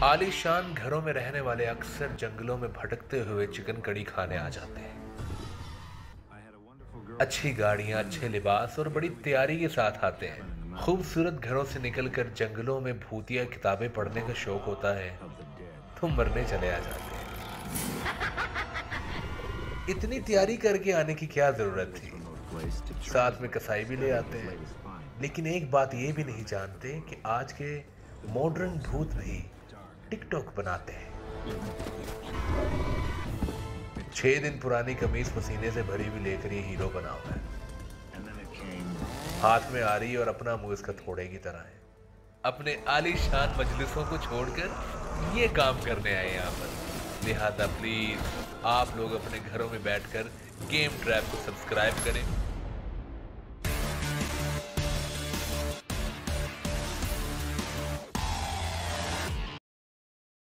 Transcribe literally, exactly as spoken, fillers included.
आलीशान घरों में रहने वाले अक्सर जंगलों में भटकते हुए चिकन कड़ी खाने आ जाते हैं। अच्छी गाड़ियां, अच्छे लिबास और बड़ी तैयारी के साथ आते हैं। खूबसूरत घरों से निकलकर जंगलों में भूतिया किताबें पढ़ने का शौक होता है तो मरने चले आ जाते हैं। इतनी तैयारी करके आने की क्या जरूरत थी? साथ में कसाई भी ले आते हैं, लेकिन एक बात ये भी नहीं जानते कि आज के मॉडर्न भूत भी टिकटॉक बनाते हैं। छह दिन पुरानी कमीज पसीने से भरी हुई लेकर ये हीरो बना हुआ है। हाथ में आ रही और अपना मुंह इसका थोड़े की तरह है। अपने आलीशान मजलिसों को छोड़कर ये काम करने आए यहाँ पर। लिहाजा प्लीज आप लोग अपने घरों में बैठकर गेम ट्रैप को सब्सक्राइब करें